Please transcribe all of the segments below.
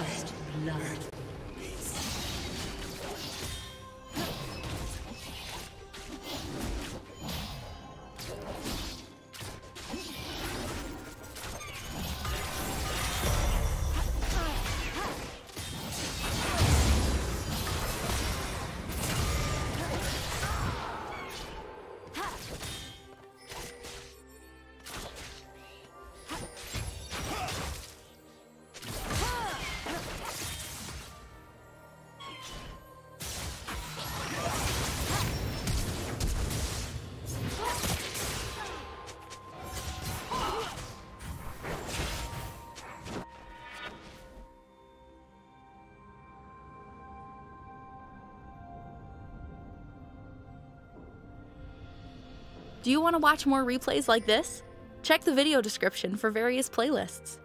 First blood. Do you want to watch more replays like this? Check the video description for various playlists.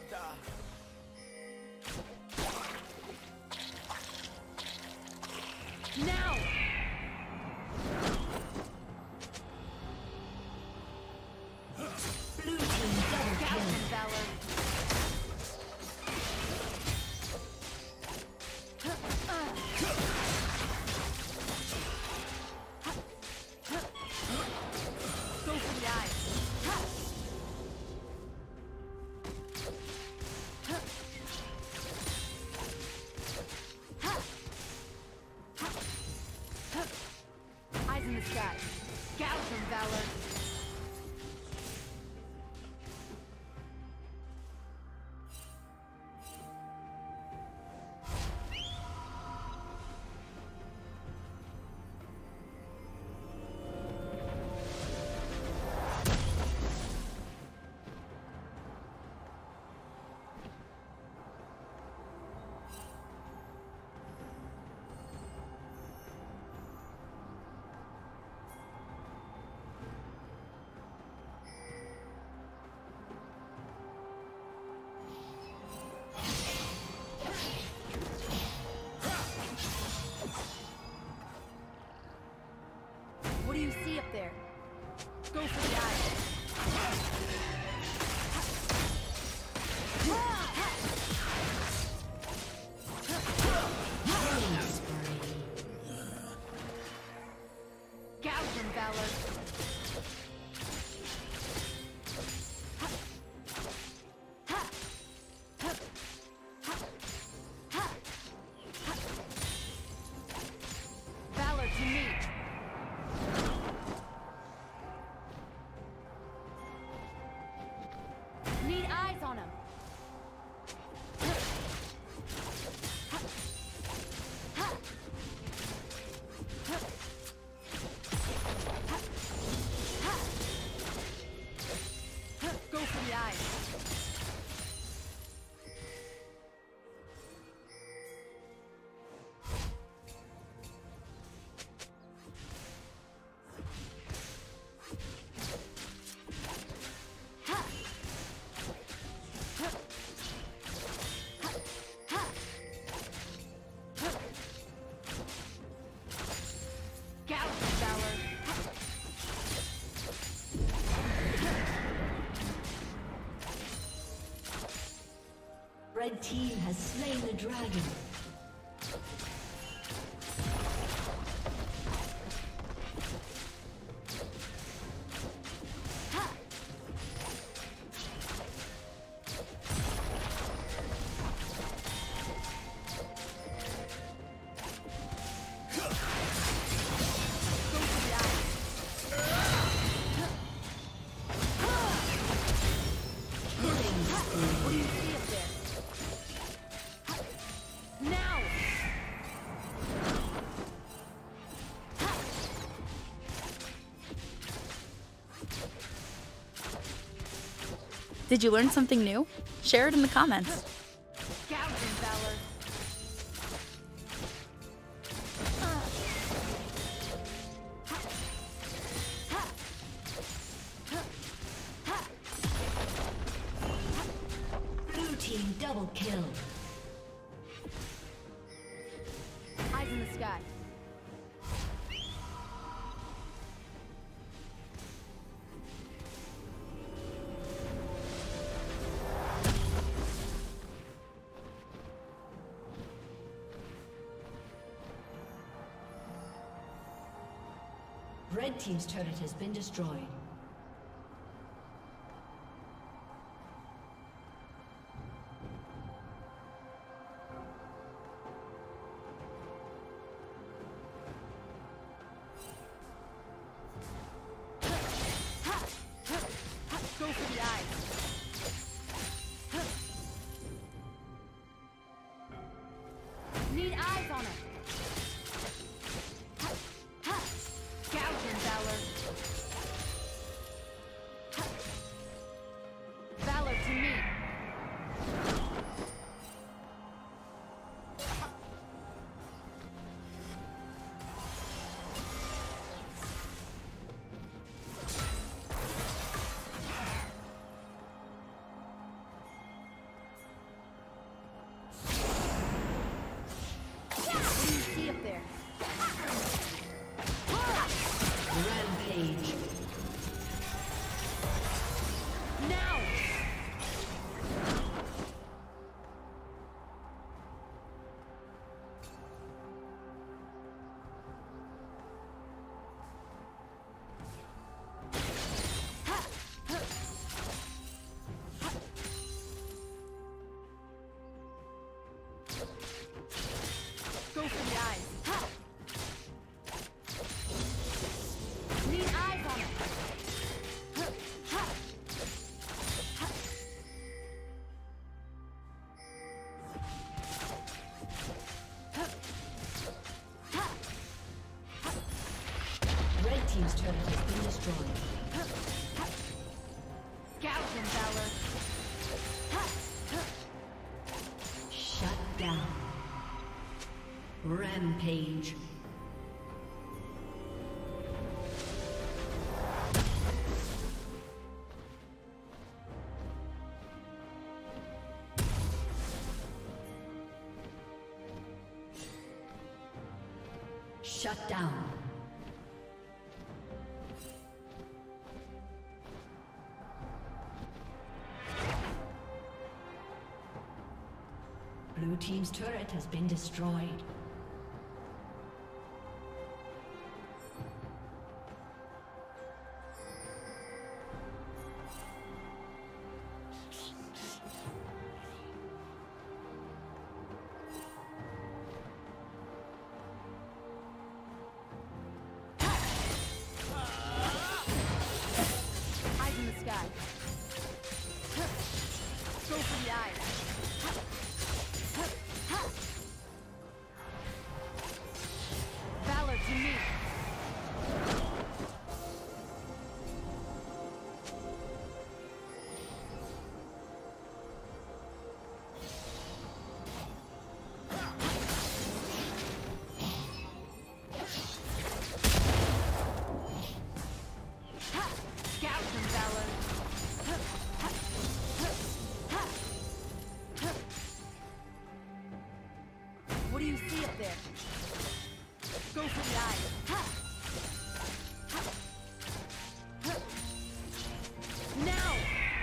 Now! Blue team double kill. Valor. Go for the eyes. Eyes in the sky. Gouge them, Valor. What do you see up there? Go for the eyes. Gouge them, Valor. Valor to me. Need eyes on him. Go for the eyes. Gouge them, Valor. Red team has slain the dragon. What do you see up there? Now! Did you learn something new? Share it in the comments. Gouge them, Valor. Blue team double kill. Eyes in the sky. Red team's turret has been destroyed. Go for the eyes. Need eyes on him. Gouge him, Valor. team's turret has been destroyed. Gouge Valor. Shut down. Rampage. Shut down. Blue team's turret has been destroyed. What do you see up there? Go for the eye. Now!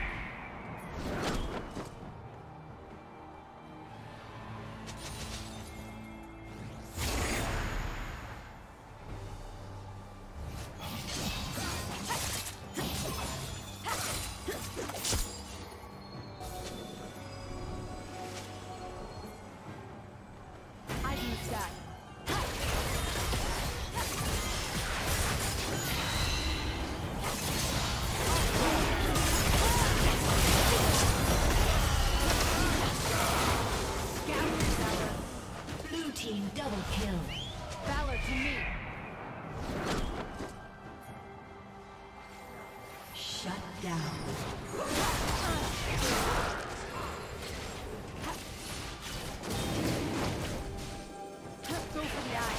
Double kill. Valor to me. Shut down. Go for the eye.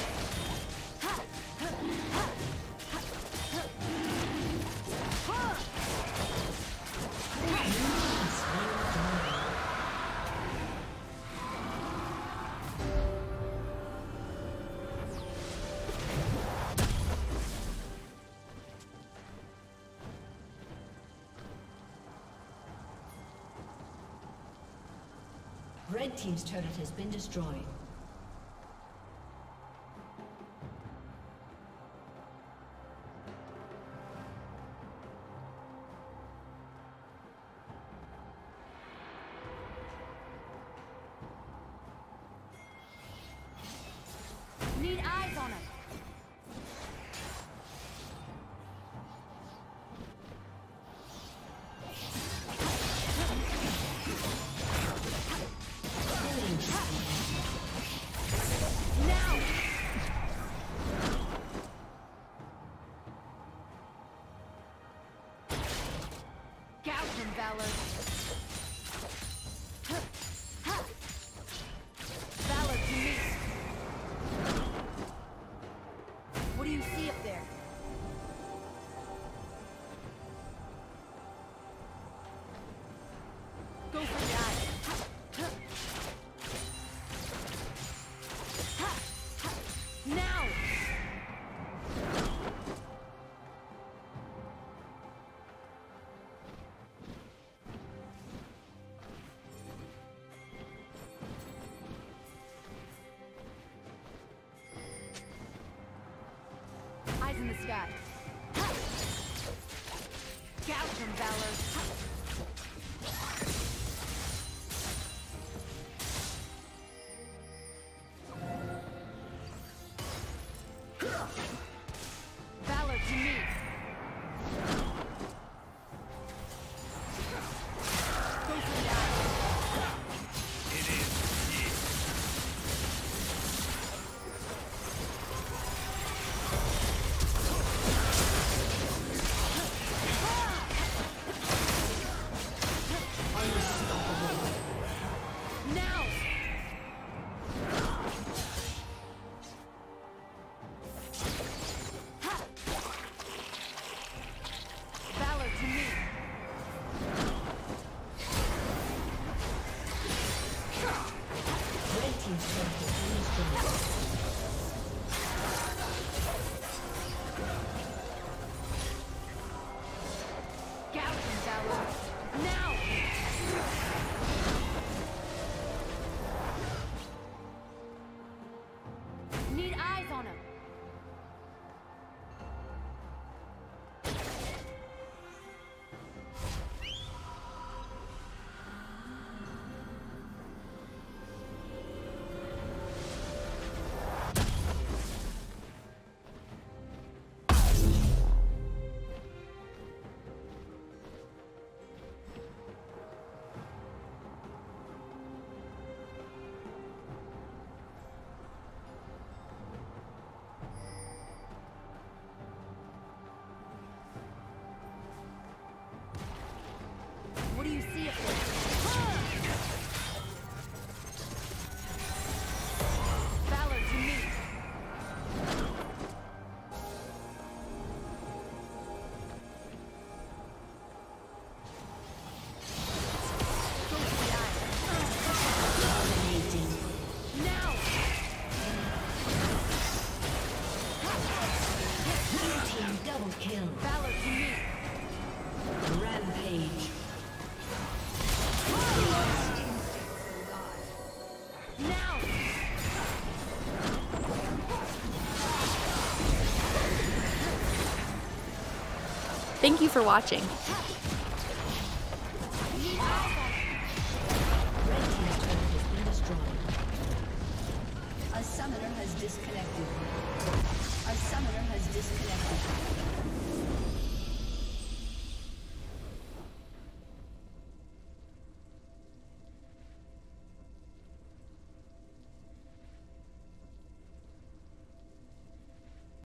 Red team's turret has been destroyed. Need eyes on it. Valor. Valor to me. What do you see up there? Go for the eye. Now! In the sky. Gouge from Valor. Valor to me. Go for the eye. It is. Eyes on him. What do you see up there? Valor to me. Go for the eye. Dominating. Now! Blue team double kill. Valor to me. Rampage. Now! Thank you for watching. Red team's turret has been destroyed. A summoner has disconnected. A summoner has disconnected.